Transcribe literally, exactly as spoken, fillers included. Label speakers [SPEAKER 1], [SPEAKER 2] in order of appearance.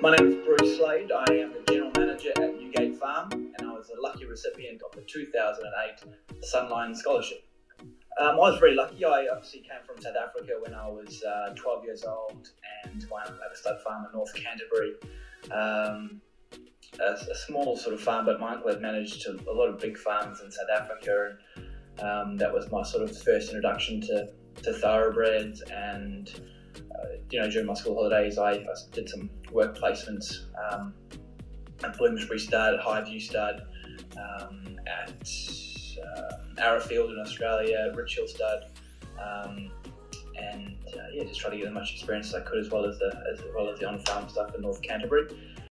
[SPEAKER 1] My name is Bruce Slade. I am the General Manager at Newgate Farm, and I was a lucky recipient of the two thousand eight Sunline Scholarship. Um, I was very lucky. I obviously came from South Africa when I was uh, twelve years old, and my uncle had a stud farm in North Canterbury. Um, a, a small sort of farm, but my uncle had managed to, a lot of big farms in South Africa, and um, that was my sort of first introduction to, to thoroughbreds. And uh, you know, during my school holidays, I, I did some work placements um, at Bloomsbury Stud, Highview Stud, um, at uh, Arrowfield in Australia, Richhill Stud, um, and uh, yeah, just try to get as much experience as I could, as well as the as well as the on-farm stuff in North Canterbury.